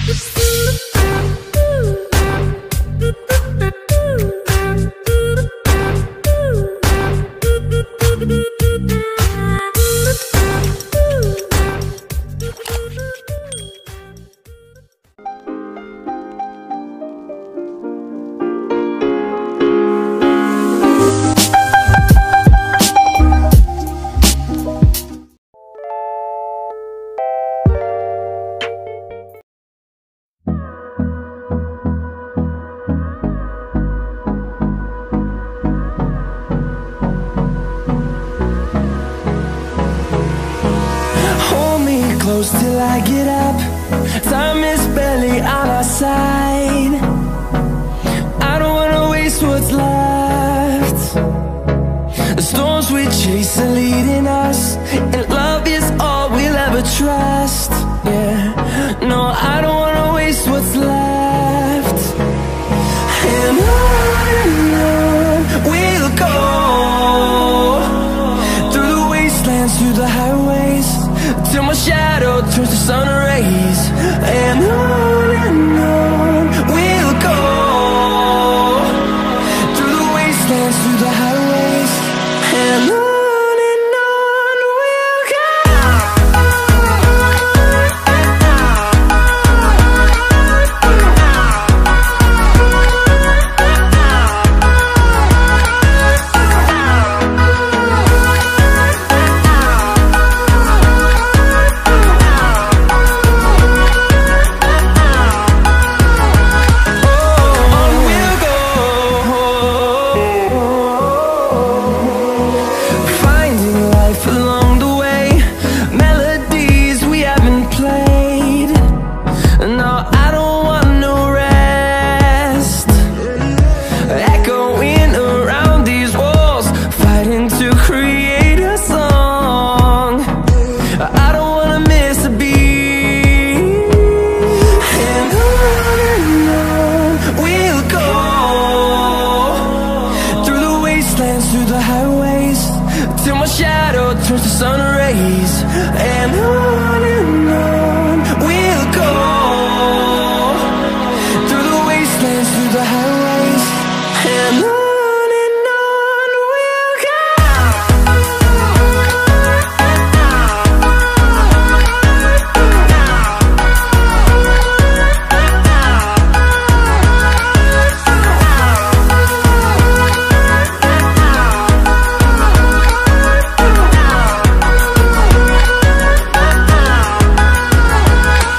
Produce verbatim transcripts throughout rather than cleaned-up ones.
Close till I get up. Time is barely on our side. I don't wanna waste what's left. The storms we chase are leading us, and love is all we'll ever trust. Yeah, no, I don't wanna waste what's left. And on and on we'll go, through the wastelands, through the highways, till my shadow turns to sun rays. And on and on we'll go, through the wastelands, through the highways, and on. Through the highways, till my shadow turns to sun rays. And on and on we'll go, through the wastelands, through the highways, and on.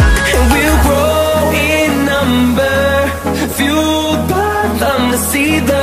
See the